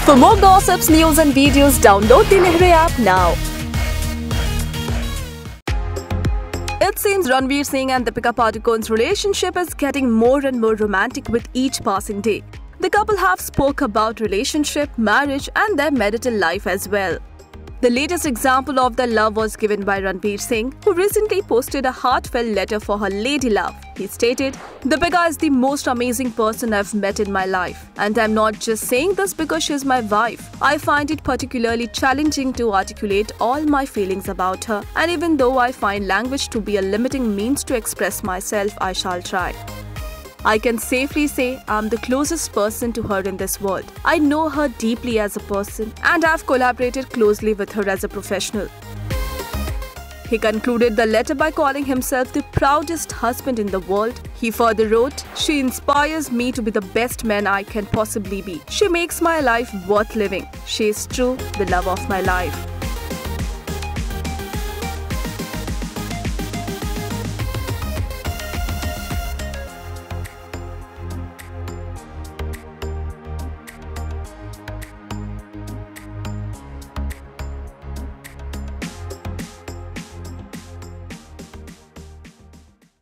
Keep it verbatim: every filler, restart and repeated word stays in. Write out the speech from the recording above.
For more gossips, news and videos, download the Nehru app now. It seems Ranveer Singh and Deepika Padukone's relationship is getting more and more romantic with each passing day. The couple have spoke about relationship, marriage and their marital life as well. The latest example of their love was given by Ranveer Singh, who recently posted a heartfelt letter for her lady love. He stated, "Deepika is the most amazing person I've met in my life. And I'm not just saying this because she's my wife. I find it particularly challenging to articulate all my feelings about her. And even though I find language to be a limiting means to express myself, I shall try. I can safely say I'm the closest person to her in this world. I know her deeply as a person and I've collaborated closely with her as a professional." He concluded the letter by calling himself the proudest husband in the world. He further wrote, "She inspires me to be the best man I can possibly be. She makes my life worth living. She is true, the love of my life."